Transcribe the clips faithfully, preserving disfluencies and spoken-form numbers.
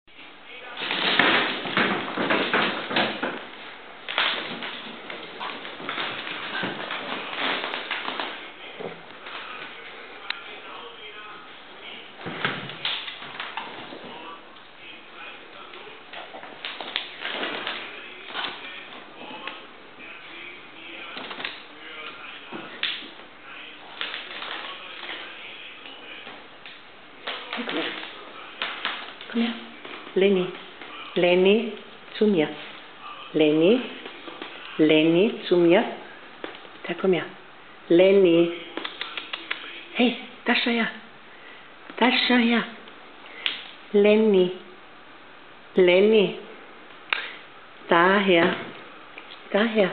Komm her. Komm her. Lenny. Lenny, zu mir. Lenny. Lenny, zu mir. Da, komm her. Lenny. Hey, da schau her. Da schau her. Lenny. Lenny. Daher. Daher.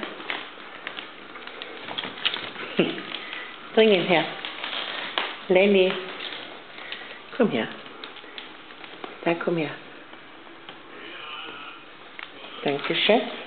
Bring ihn her. Lenny. Komm her. Da, komm her. Dankeschön.